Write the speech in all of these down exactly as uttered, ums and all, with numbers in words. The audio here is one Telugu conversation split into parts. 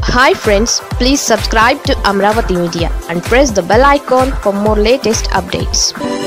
Hi friends, please subscribe to Amravati Media and press the bell icon for more latest updates.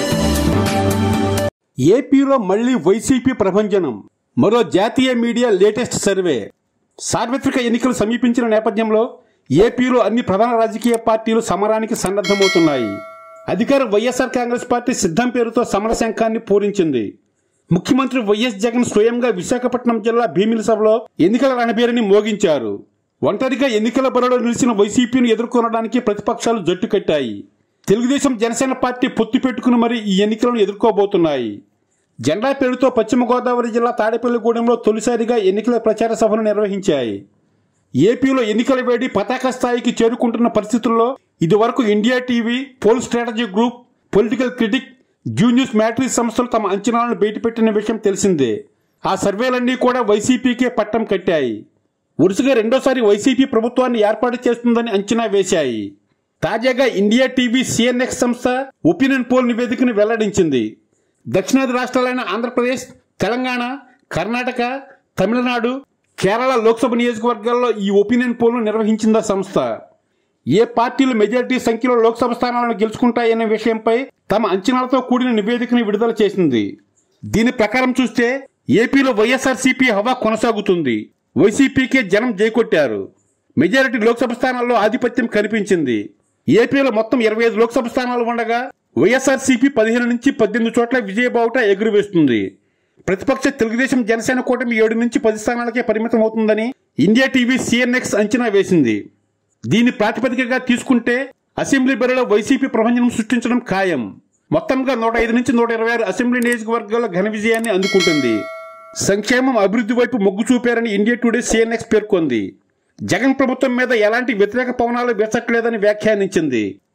ఏపీలో మళ్లీ వైసీపీ ప్రభంజనం. మరో జాతీయ మీడియా లేటెస్ట్ సర్వే. సార్వత్రిక ఎన్నికలు సమీపించిన నేపథ్యంలో ఏపీలో అన్ని ప్రధాన రాజకీయ పార్టీలు సమరానికి సన్నద్ధమవుతున్నాయి. అధికార వైఎస్ఆర్ కాంగ్రెస్ పార్టీ సిద్ధం పేరుతో సమర శంఖాన్ని పూరించింది. ముఖ్యమంత్రి వైఎస్ జగన్ స్వయంగా విశాఖపట్నం జిల్లా భీమిలి సభలో ఎన్నికల రణబేరిని మోగించారు. ఒంటరిగా ఎన్నికల బరిలో నిలిచిన వైసీపీని ఎదుర్కొనడానికి ప్రతిపక్షాలు జట్టు కట్టాయి. తెలుగుదేశం జనసేన పార్టీ పొత్తు పెట్టుకుని మరి ఈ ఎన్నికలను ఎదుర్కోబోతున్నాయి. జెండా పేరుతో పశ్చిమ గోదావరి జిల్లా తాడేపల్లిగూడెంలో తొలిసారిగా ఎన్నికల ప్రచార సభను నిర్వహించాయి. ఏపీలో ఎన్నికల వేడి పతాక స్థాయికి చేరుకుంటున్న పరిస్థితుల్లో ఇదివరకు India TV, poll strategy group, political critic, news matrix సంస్థలు తమ అంచనాలను బయటపెట్టిన విషయం తెలిసిందే. ఆ సర్వేలన్నీ కూడా వైసీపీకే పట్టం కట్టాయి. వరుసగా రెండోసారి వైసీపీ ప్రభుత్వాన్ని ఏర్పాటు చేస్తుందని అంచనా వేశాయి. తాజాగా ఇండియా టీవీ సిఎన్ఎక్స్ సంస్థ ఒపీనియన్ పోల్ నివేదికను వెల్లడించింది. దక్షిణాది రాష్ట్రాలైన ఆంధ్రప్రదేశ్, తెలంగాణ, కర్ణాటక, తమిళనాడు, కేరళ లోక్సభ నియోజకవర్గాల్లో ఈ ఒపీనియన్ పోల్ను నిర్వహించిందా సంస్థ. ఏ పార్టీలు మెజారిటీ సంఖ్యలో లోక్సభ స్థానాలను గెలుచుకుంటాయనే విషయంపై తమ అంచనాలతో కూడిన నివేదికను విడుదల చేసింది. దీని ప్రకారం చూస్తే ఏపీలో వైఎస్ఆర్సీపీ హవా కొనసాగుతుంది. వైసీపీకే జనం జైకొట్టారు. మెజారిటీ లోక్సభ స్థానాల్లో ఆధిపత్యం కనిపించింది. ఏపీలో మొత్తం ఇరవై ఐదు లోక్సభ స్థానాలు ఉండగా వైఎస్ఆర్సీపీ పదిహేను నుంచి పద్దెనిమిది చోట్ల విజయబావుట ఎగురవేస్తుంది. ప్రతిపక్ష తెలుగుదేశం జనసేన కూటమి ఏడు నుంచి పది స్థానాలకే పరిమితం అవుతుందని ఇండియా టీవీ సిఎన్ఎక్స్ అంచనా వేసింది. దీన్ని ప్రాతిపదికగా తీసుకుంటే అసెంబ్లీ బరిలో వైసీపీ ప్రభంజనం సృష్టించడం ఖాయం. మొత్తంగా నూట ఐదు నుంచి నూట ఇరవై ఆరు అసెంబ్లీ నియోజకవర్గాల ఘన విజయాన్ని అందుకుంటుంది. సంక్షేమం, అభివృద్ధి వైపు మొగ్గు చూపారని ఇండియా టుడే సిఎన్ఎక్స్ పేర్కొంది. జగన్ ప్రభుత్వం మీద ఎలాంటి వ్యతిరేక పవనాలు వీచట్లేదని వ్యాఖ్యానించింది.